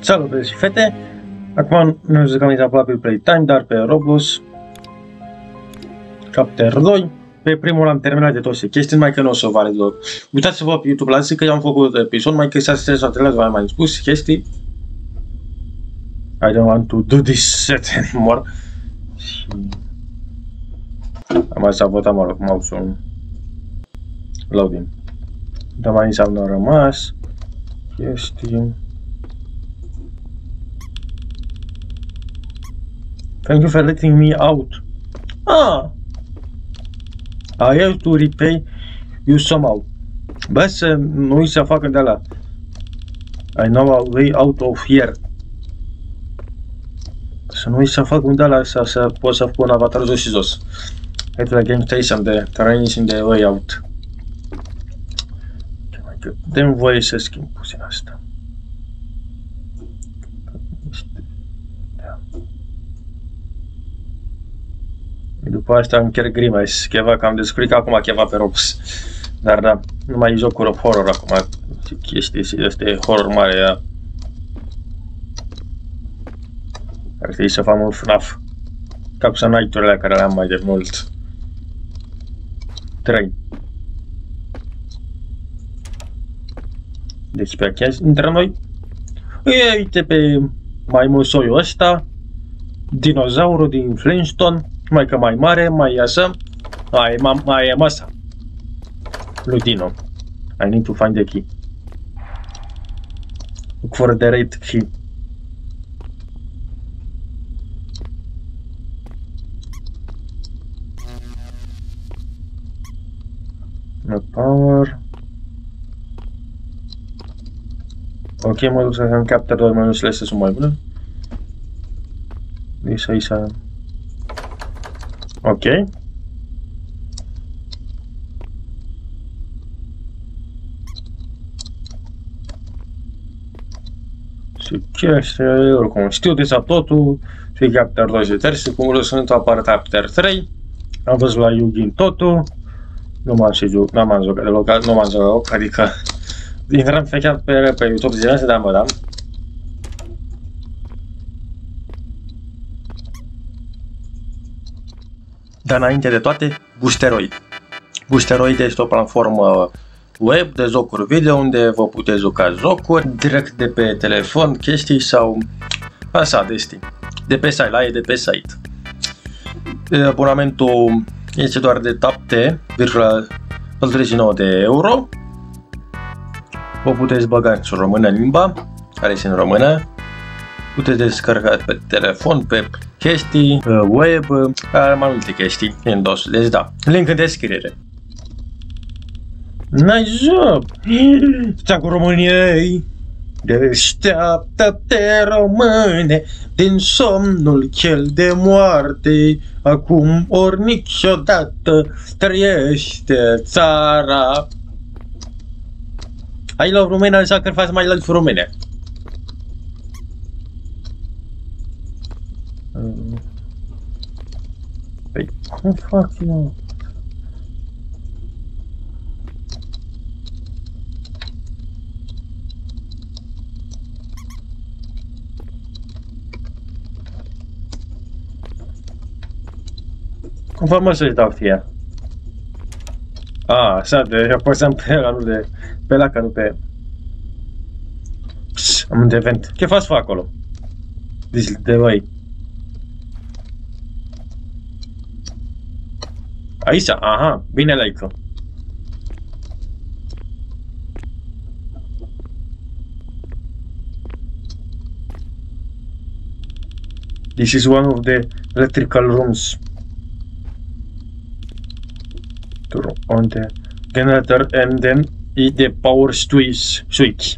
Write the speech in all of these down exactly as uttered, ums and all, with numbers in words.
Salut, băieți și fete! Acum nu jucăm aici probabil Playtime, dar pe Roblox Chapter doi. Pe primul am terminat de toate chestii, numai că nu o să vă arăt loc. Uitați-vă pe YouTube la zi că eu am făcut episod, mai că s-a strâns sau treilea, v-am mai spus chestii. I don't want to do this set anymore. Și... am mai să votam mă rog, mouse-ul loading. Dar mai înseamnă rămas chestii. Thank you for letting me out. Ah! I have to repay you somehow. Bă, să nu-i să facă de la. I know a way out of here. Să nu-i să fac un de la să, să pot să pun avatarul jos și jos. Head to the game station, the terrain is in the way out. Dă-mi voie să schimb puțin asta. După asta am chiar Grimace, ceva că am descoperit acum ceva pe Roblox. Dar da, nu mai e jocuri horror acum, chestii este horror mare. Ia. Ar trebui să fac un F NAF. Ca să night-urile care le-am mai de mult. trei. Deci pe aici între noi. E, uite pe maimusoiul ăsta. Dinozaurul din Flintstone. Mai că mai mare, mai așa. Mai, mai, mai e masa. Lui Dino. I need to find the key. Look for the right key. No power. Ok, mă duc să am Chapter doi, mănuțele astea sunt mai bune. Deci aici să... ok. Și chestia, oricum, știu deja totul. Și Chapter doi și terți, cum sunt apare Chapter trei. Am văzut la Yugi totul. Nu m-am și jucat, nu m-am jucat deloc, nu m-am jucat, adică... intram făceam pe, pe YouTube zilele astea, dar mă dam. Dar înainte de toate, Boosteroid. Boosteroid este o platformă web de jocuri video unde vă puteți juca jocuri direct de pe telefon, chestii sau așa de stil. De pe site, la e de pe site. Abonamentul este doar de șapte virgulă patruzeci și nouă de euro. Vă puteți băga în română limba, care este în română. Puteți descărca pe telefon, pe chestii, web, are mai multe chestii, Windows, deci da, link în descriere. Nice job! Steagul României! Deșteaptă-te, române, din somnul chel de moarte, acum ori niciodată trăiește țara. I love Romania înseamnă că faci mai love Romania. Păi, cum fac eu? Cum fac mă să-și dau fie? Ah, așa, de apăsam pe ăla, nu de... pe ăla, că nu pe... Psst, am un devent. Ce faci acolo? Deci, de băi. Aici, aha, bine like. This is one of the electrical rooms. On the generator and then the power switch. switch.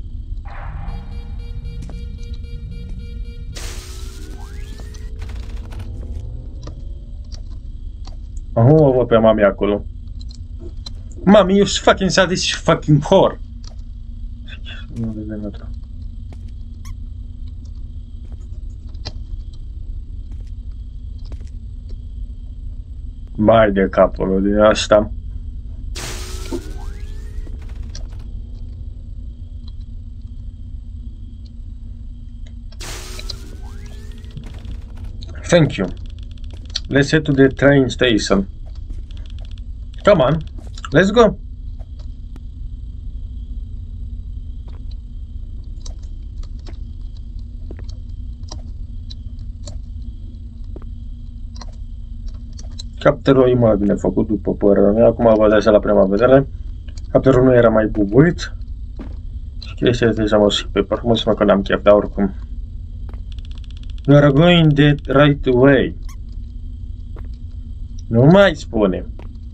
Acum o văd pe mami acolo. Mami, you fucking saw this fucking whore. Nu vedem atât. Mai de capul din asta. Thank you. Let's head to the train station. Come on, let's go. Capterul e mai bine făcut, după părerea mea. Acum văd așa la prima vedere. Capterul nu era mai bubuit. Și chestia este deja mă și pe parcurs, mă că n-am chef, dar oricum. We are going the right way. Nu mai spune.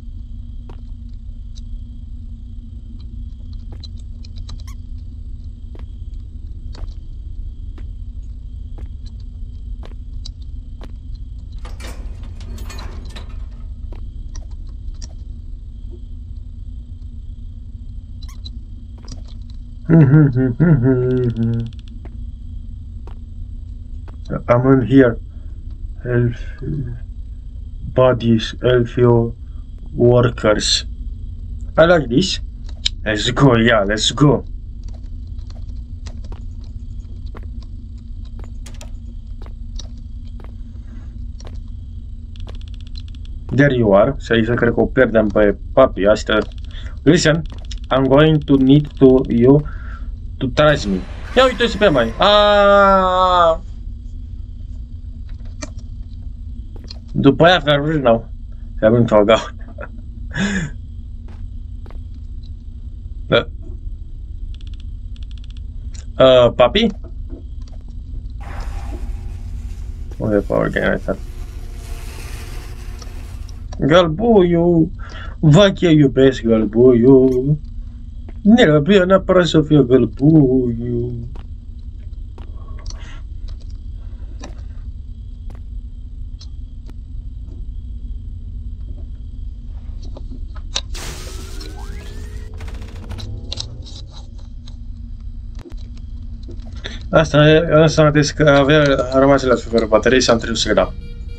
I'm in here. Help bodies, help your workers. I like this. Let's go, yeah, let's go. There you are. Și aici cred că o pierdem pe papi. Asta. Listen, I'm going to need to you to trust me. Ia uite-și pe mai. Aaaa. După aia fair now. Having to go. Uh, papi? Unde e power gain ăsta? Gălbuiu, văd că iubesc gălbuiu. Nu, bine, neapărat să fie gălbuiu. Asta înseamnă că avea rămas la fără baterie și am trebuit să dau.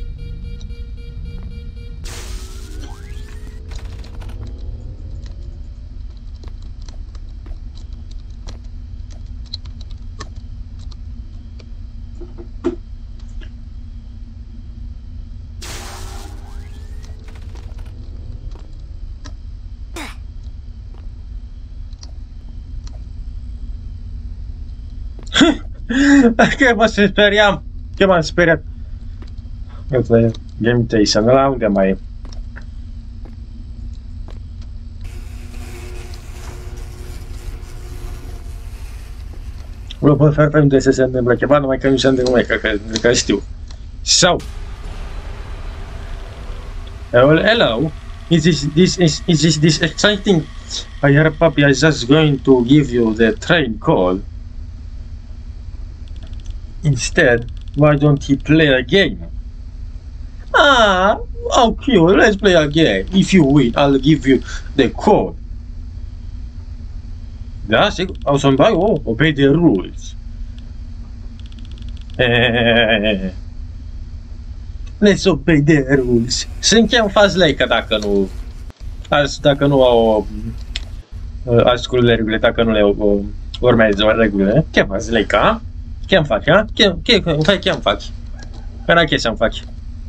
Că mă speriam, că m-am speriat. Uite, Game Station, ăla unde mai e? Vă pot face unde se întâmplă ceva, numai că nu se întâmplă, că, că, că știu. So, well, hello, is this, this, is, is this, this exciting? I hear Papi is just going to give you the train call. Instead, why don't he play a game? Ah, how cute, let's play a game. If you win, I'll give you the code. Da, sigur, o să-mi dai, oh, obey the rules. Let's obey the rules. Să închem fazleică dacă nu... Dacă nu au... Ascult regulile, dacă nu le urmează regulile. Ce fazleică? Ce-mi faci, ha? Ce-mi faci? Până ce să-mi faci?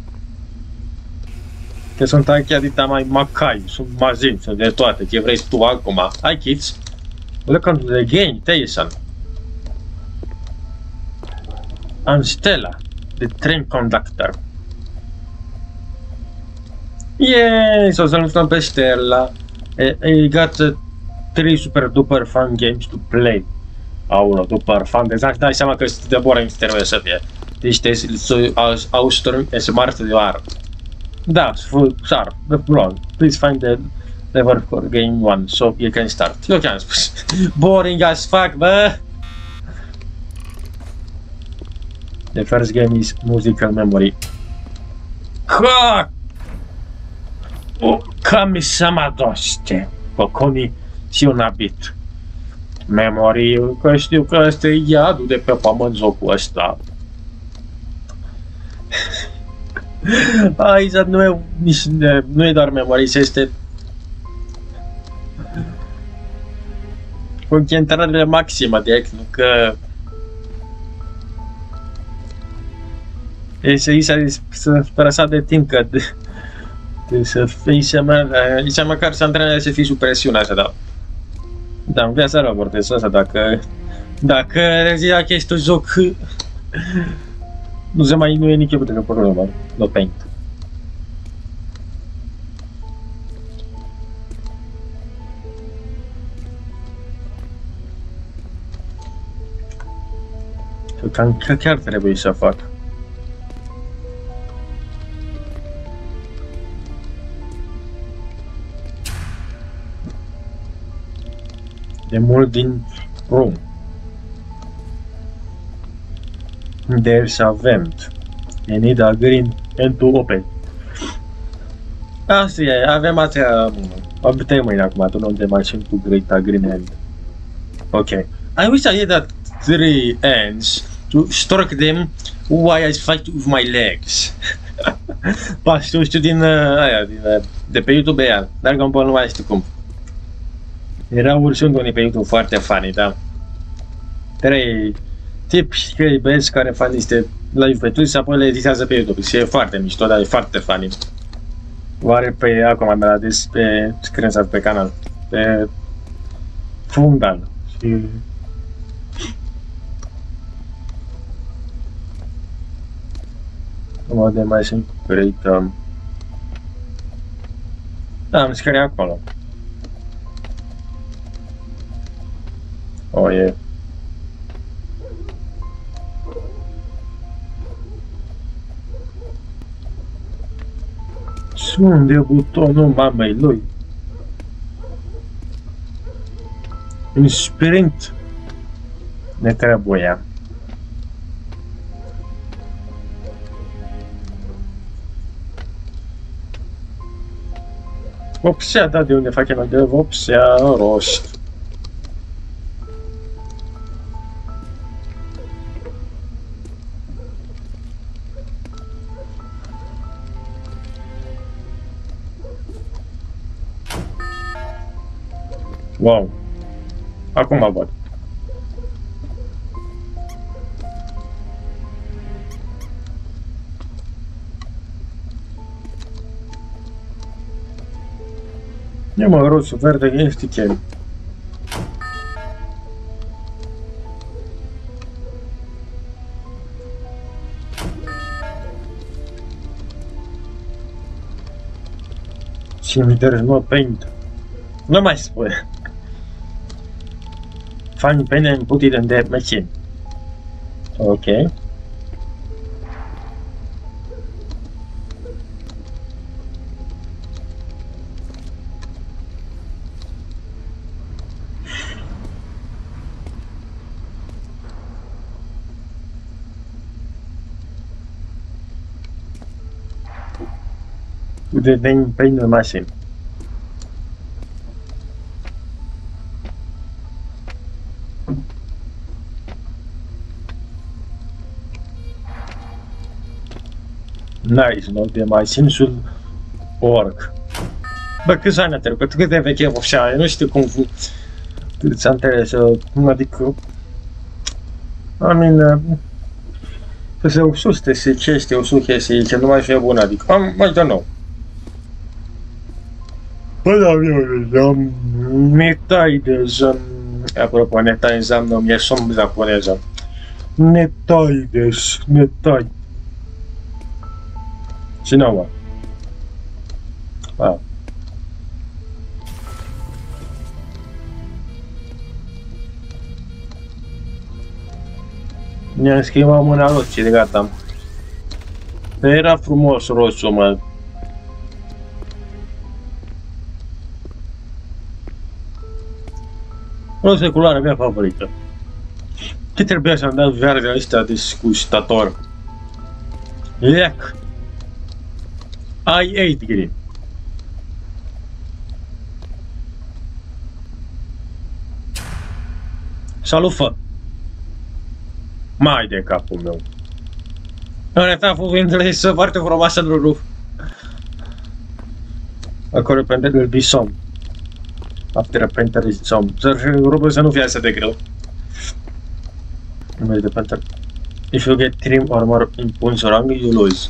Că sunt aici dita mai macai, sunt mazin, sunt de toate, ce vrei tu acum. Hai, kids. Welcome to the game station. I'm Stella, the train conductor. Yay! So să-l întâlnim pe Stella. I got uh, three super duper fun games to play. Aula, super fun. Deci dai seama că de boring trebuie să fie. Deci trebuie să austurm e smart de oară. Da, sharp, the wrong. Please find the lever for game one, so you can start. Eu ce-am spus? Boring as fuck, bă! The first game is musical memory. Ha! O, kami sama doște. Cocomi și un abit. Memory, că știu că ăsta e iadul de pe pământ jocul ăsta. Aici nu e, nici, nu e doar memory, este concentrare maximă de nu că Ese Isa să părăsa de timp că de, de să fii seama, Isa măcar să antreneze să fii sub presiune așa, dar da, în viața Robert, este asta, dacă dacă zicea că este un joc nu se mai nu e nici putere problemă, no paint. Cam chiar trebuie să fac. De mult din room. There's a vent. You need a green and to open. Asta e, avem atea... Putem mâine acum, tu nu te mai simt cu great a green hand. Ok. I wish I had that three ends to stroke them while I fight with my legs. Pa, știu, știu din uh, aia, din, uh, de pe YouTube aia, dar că nu mai știu cum. Era urșuni unii pe YouTube foarte funny, da. Trei tipi, trei băieți care fac niște live pe Twitch și apoi le editează pe YouTube. Și e foarte mișto, dar e foarte funny. Oare pe acum mi-a dat pe screenshot pe canal. Pe fundal. Și... Mă de mai sunt great. Um... Da, am scrie acolo. Oh, yeah. Unde e butonul mamei lui? În sprint ne trebuia. Vopsea, da, de unde facem noi de vopsea rost. Wow. Acum mă văd. E mă roșu, verde, este chel. Cimiter's not paint. Nu mai spune. Find pen and put it in the machine. Okay. Put it in pen the machine. Nice, nu de mai simțul orc. Bă, câți ani a trecut? Cât de veche vopsea? Nu știu cum... Câți ani trebuie să... Adică... I mean... Să se ususte, să ce este usuche, să nu mai fie bun, adică... Am, mai don't know. Bă, da, eu... Netai deja... Apropo, netai înseamnă... Mi-e somn japoneză. Netai deja, netai. Cine mă? Ah. Mi-am schimbat mâna roșie, de gata. Era frumos roșu, mă. Roșu e culoarea mea favorită. Ce trebuia să-mi dau verde ăștia disgustator? Leac! I ate green. Salut, fă! Mai de capul meu. În retat, cuvintele este foarte frumoasă, Lulu. Acolo pentru will be some. After a painter is some. Să rugă să nu fie așa de greu. Nu merge de painter. If you get three or more points wrong, you lose.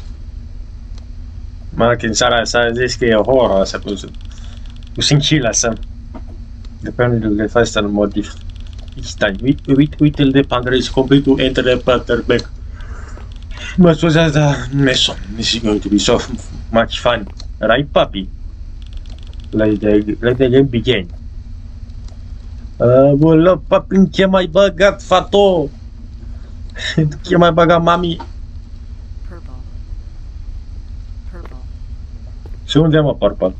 Ma che in sarà sa zis che è horror sa così. Usin chila sa. Depende do que faz tá no modo each time. Wait, wait, wait till the panther is complete to enter the panther back. But was that a mess? This is going to be so much fun, right, puppy? Let the let the game begin. Uh, wala paping che mai bagat fato. Che mai baga mami. Purple. Purple. Se unde mă purple?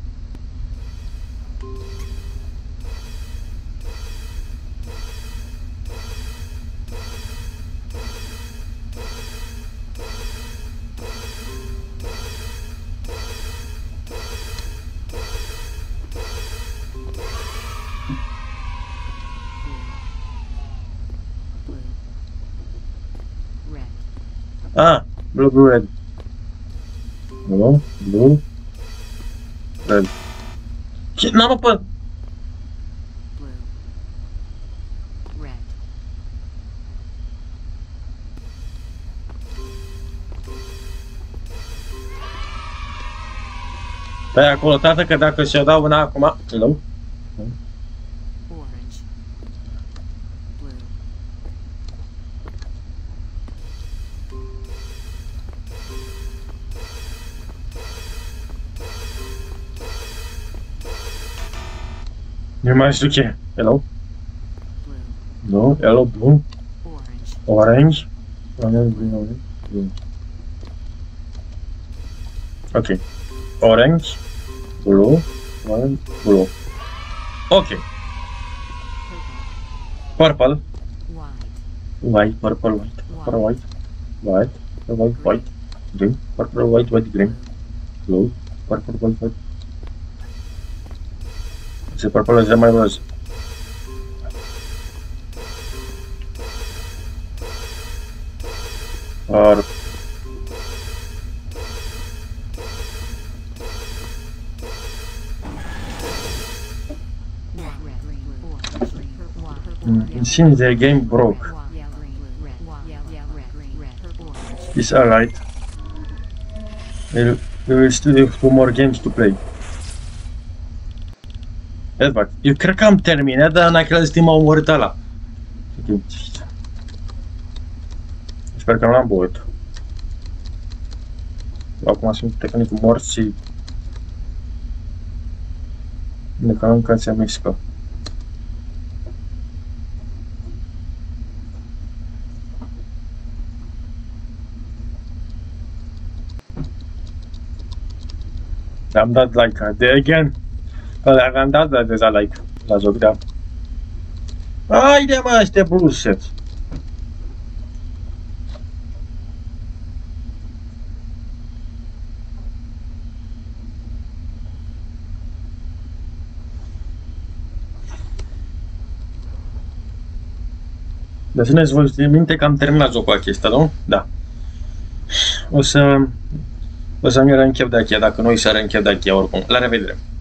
Ah, blue, blue, red. Blue, blue, red. Shit, n-am apă! Blue. Red. Stai acolo, tată, că dacă și-o dau una acum... Hello? Orange. Blue. Nu mai știu ce. Hello? Blue. No, hello, blue. Orange. Orange. Orange, green, orange. Green. Ok. Orange. Blue. Orange. Blue. Ok. Purple. Purple. White. White, purple, white. Purple, white. White. Purple, white, white. Green. Purple, white, white, green. Blue. Purple, white, white. Se purple is mai roz. Or mm, it seems the game broke. It's alright. We'll, we will still have two more games to play. Edward, eu cred că am terminat, dar în același timp m-a omorât ăla. Sper că nu l-am băut. Acum sunt tehnic mort și... ne calăm ca se mișcă. Am dat like de again. Ăla am dat deja like la joc, da. Haide mă, ăștia bullshit. De țineți voi minte că am terminat jocul acesta, nu? Da. O să... o să-mi reînchep de aici, dacă nu, o să reînchep de aici oricum. La revedere!